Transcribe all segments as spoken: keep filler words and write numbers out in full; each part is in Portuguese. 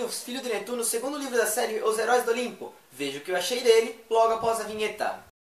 o Filho de Netuno, o segundo livro da série Os Heróis do Olimpo. Veja o que eu achei dele logo após a vinheta.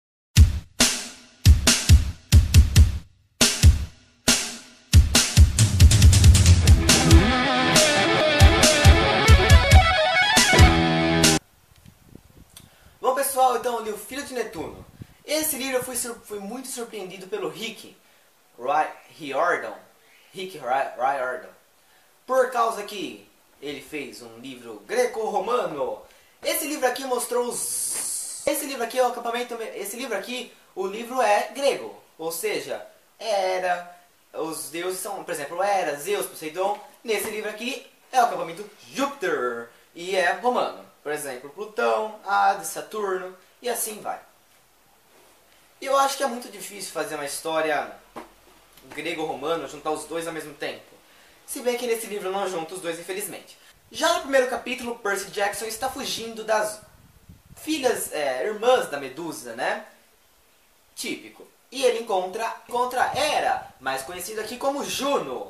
Bom pessoal, então eu li o Filho de Netuno. Esse livro eu fui, fui muito surpreendido pelo Rick Riordan. Rick Riordan. Por causa que ele fez um livro greco-romano. Esse livro aqui mostrou os... Esse livro aqui é o acampamento... Esse livro aqui, o livro é grego. Ou seja, Hera, os deuses são, por exemplo, Hera, Zeus, Poseidon. Nesse livro aqui é o acampamento Júpiter. E é romano. Por exemplo, Plutão, Hades, Saturno e assim vai. Eu acho que é muito difícil fazer uma história grego-romano, juntar os dois ao mesmo tempo. Se bem que nesse livro não junta os dois, infelizmente. Já no primeiro capítulo, Percy Jackson está fugindo das filhas, é, irmãs da Medusa, né? Típico. E ele encontra, encontra Hera, mais conhecida aqui como Juno.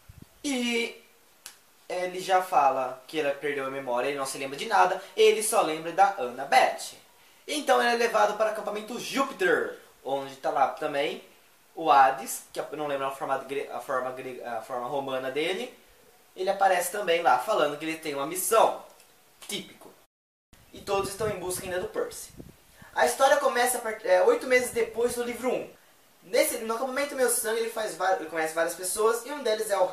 E ele já fala que ela perdeu a memória, ele não se lembra de nada, ele só lembra da Annabeth. Então ele é levado para o acampamento Júpiter, onde está lá também o Hades, que eu não lembro a forma, a, forma, a forma romana dele. Ele aparece também lá, falando que ele tem uma missão. Típico. E todos estão em busca ainda do Percy. A história começa é, oito meses depois do livro um. Nesse, no acampamento Meu Sangue ele, faz, ele conhece várias pessoas, e um deles é o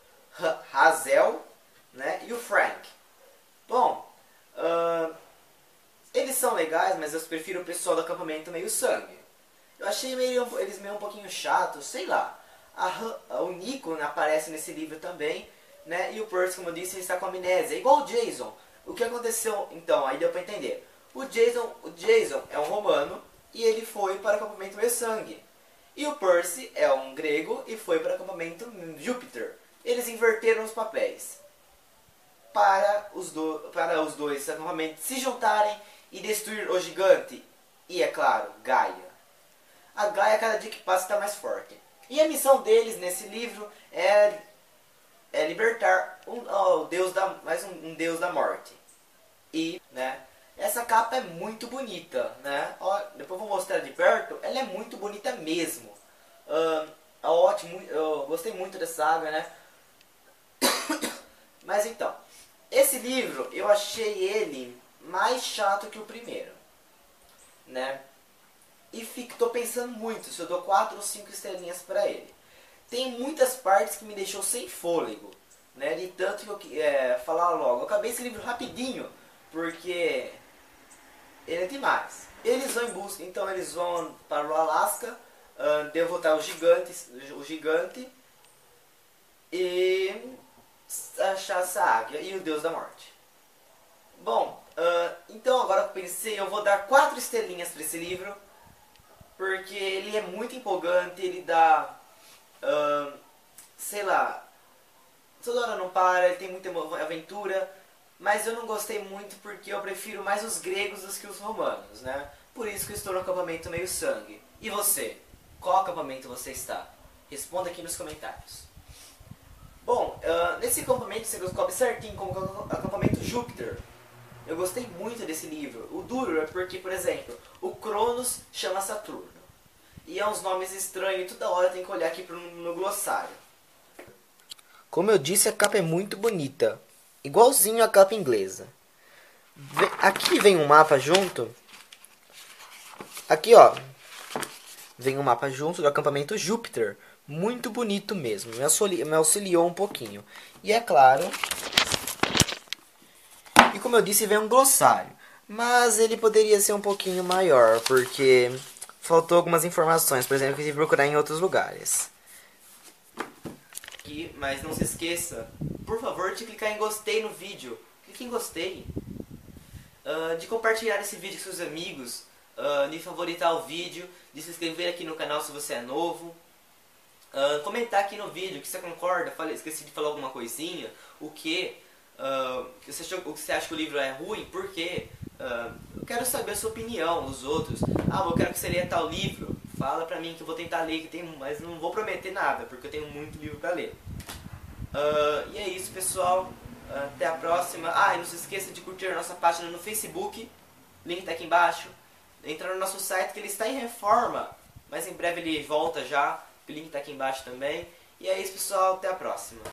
Hazel, né, e o Frank. Bom, uh, eles são legais, mas eu prefiro o pessoal do acampamento Meio Sangue. Eu achei meio, eles meio um pouquinho chatos, sei lá. A, a, o Nico aparece nesse livro também, né? E o Percy, como eu disse, ele está com amnésia, igual o Jason. O que aconteceu, então, aí deu pra entender. O Jason, o Jason é um romano e ele foi para o acampamento Meio Sangue. E o Percy é um grego e foi para o acampamento Júpiter. Eles inverteram os papéis para os, do, para os dois acampamentos se juntarem e destruir o gigante. E, é claro, Gaia. A Gaia, cada dia que passa, está mais forte. E a missão deles nesse livro é, é libertar um, oh, deus da, mais um, um deus da morte. E, né, essa capa é muito bonita, né? Ó, depois eu vou mostrar de perto. Ela é muito bonita mesmo. Uh, ótimo, eu gostei muito dessa saga, né? Mas então, esse livro eu achei ele mais chato que o primeiro, né? E fico, tô pensando muito se eu dou quatro ou cinco estrelinhas para ele. Tem muitas partes que me deixou sem fôlego, né? De tanto que eu é, falar logo. Eu acabei esse livro rapidinho, porque ele é demais. Eles vão em busca, então eles vão para o Alasca, uh, derrotar o gigante, o gigante e achar essa águia e o deus da morte. Bom, uh, então agora que eu pensei, eu vou dar quatro estrelinhas para esse livro, porque ele é muito empolgante, ele dá, uh, sei lá, toda hora não para, ele tem muita aventura, mas eu não gostei muito porque eu prefiro mais os gregos do que os romanos, né? Por isso que eu estou no acampamento Meio Sangue. E você? Qual acampamento você está? Responda aqui nos comentários. Bom, uh, nesse acampamento você descobre certinho como é o acampamento Júpiter. Eu gostei muito desse livro. O duro é porque, por exemplo, o Cronos chama Saturno. E é uns nomes estranhos e toda hora tem que olhar aqui pro, no glossário. Como eu disse, a capa é muito bonita. Igualzinho a capa inglesa. Aqui vem um mapa junto. Aqui, ó. Vem um mapa junto do acampamento Júpiter. Muito bonito mesmo. Me auxiliou, me auxiliou um pouquinho. E é claro... E como eu disse, vem um glossário. Mas ele poderia ser um pouquinho maior, porque faltou algumas informações. Por exemplo, eu tive que procurar em outros lugares. Aqui, mas não se esqueça, por favor, de clicar em gostei no vídeo. Clique em gostei. Uh, de compartilhar esse vídeo com seus amigos. Uh, de favoritar o vídeo. De se inscrever aqui no canal se você é novo. Uh, comentar aqui no vídeo o que você concorda. Falei, esqueci de falar alguma coisinha. O que... Uh, você achou, o que você acha que o livro é ruim? Por quê? Uh, eu quero saber a sua opinião dos outros. Ah, eu quero que você leia tal livro. Fala pra mim que eu vou tentar ler, que tem, mas não vou prometer nada, porque eu tenho muito livro pra ler. Uh, e é isso, pessoal. Até a próxima. Ah, e não se esqueça de curtir a nossa página no Facebook. Link tá aqui embaixo. Entra no nosso site que ele está em reforma, mas em breve ele volta já. O link tá aqui embaixo também. E é isso, pessoal. Até a próxima.